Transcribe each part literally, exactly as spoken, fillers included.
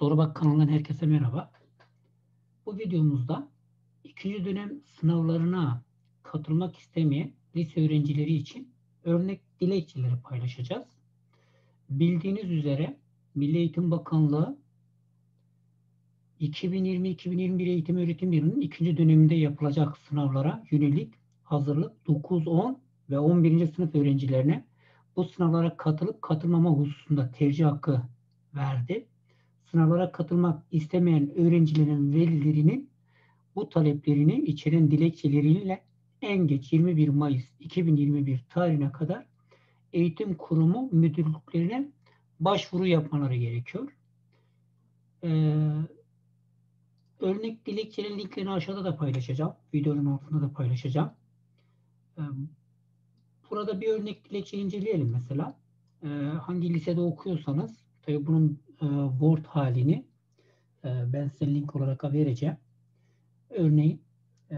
Soru Bak kanalından herkese merhaba. Bu videomuzda ikinci dönem sınavlarına katılmak istemeyen lise öğrencileri için örnek dilekçeleri paylaşacağız. Bildiğiniz üzere Milli Eğitim Bakanlığı iki bin yirmi iki bin yirmi bir eğitim öğretim yılının ikinci döneminde yapılacak sınavlara yönelik hazırlık dokuz, on ve on birinci sınıf öğrencilerine bu sınavlara katılıp katılmama hususunda tercih hakkı verdi. Sınavlara katılmak istemeyen öğrencilerin velilerinin bu taleplerini içeren dilekçeleriyle en geç yirmi bir Mayıs iki bin yirmi bir tarihine kadar eğitim kurumu müdürlüklerine başvuru yapmaları gerekiyor. Ee, örnek dilekçelerin linklerini aşağıda da paylaşacağım. Videonun altında da paylaşacağım. Ee, burada bir örnek dilekçe inceleyelim mesela. Ee, hangi lisede okuyorsanız, tabii bunun e, Word halini e, ben size link olarak vereceğim. Örneğin e,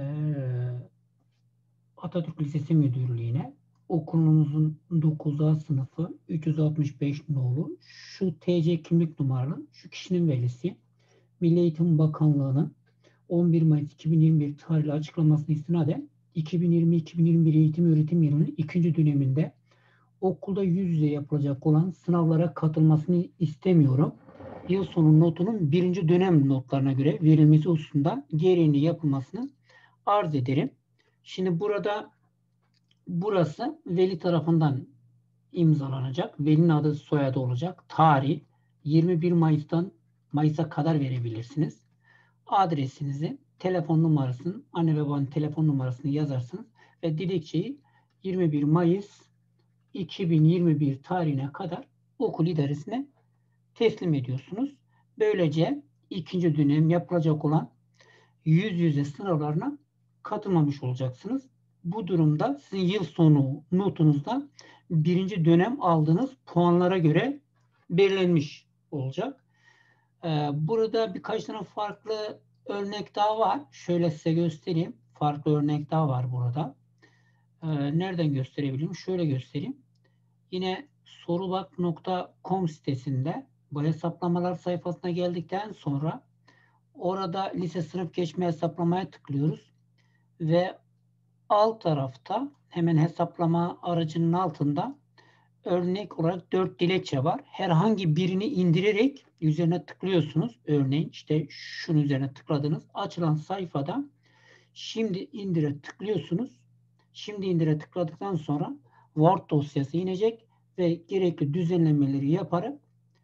Atatürk Lisesi Müdürlüğü'ne okulunuzun dokuz A sınıfı üç yüz altmış beş nolu şu T C kimlik numaralı şu kişinin velisi Milli Eğitim Bakanlığı'nın on bir Mayıs iki bin yirmi bir tarihli açıklamasına istinaden iki bin yirmi iki bin yirmi bir eğitim öğretim yılının ikinci döneminde okulda yüz yüze yapılacak olan sınavlara katılmasını istemiyorum. Yıl sonu notunun birinci dönem notlarına göre verilmesi hususunda gereğini yapılmasını arz ederim. Şimdi burada burası veli tarafından imzalanacak. Velinin adı soyadı olacak. Tarih yirmi bir Mayıs'tan Mayıs'a kadar verebilirsiniz. Adresinizi, telefon numarasını, anne ve babanın telefon numarasını yazarsınız ve dilekçeyi yirmi bir Mayıs iki bin yirmi bir tarihine kadar okul idaresine teslim ediyorsunuz. Böylece ikinci dönem yapılacak olan yüz yüze sınavlarına katılmamış olacaksınız. Bu durumda sizin yıl sonu notunuzda birinci dönem aldığınız puanlara göre belirlenmiş olacak. Burada birkaç tane farklı örnek daha var. Şöyle size göstereyim. Farklı örnek daha var burada. Nereden gösterebilirim? Şöyle göstereyim. Yine sorubak nokta com sitesinde bu hesaplamalar sayfasına geldikten sonra orada lise sınıf geçme hesaplamaya tıklıyoruz ve alt tarafta hemen hesaplama aracının altında örnek olarak dört dilekçe var. Herhangi birini indirerek üzerine tıklıyorsunuz. Örneğin işte şunun üzerine tıkladınız. Açılan sayfada şimdi indire tıklıyorsunuz. Şimdi indire tıkladıktan sonra Word dosyası inecek ve gerekli düzenlemeleri yaparak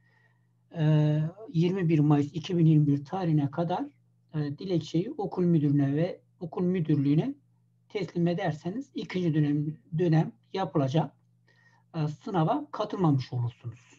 yirmi bir Mayıs iki bin yirmi bir tarihine kadar dilekçeyi okul müdürüne ve okul müdürlüğüne teslim ederseniz ikinci dönem dönem yapılacak sınava katılmamış olursunuz.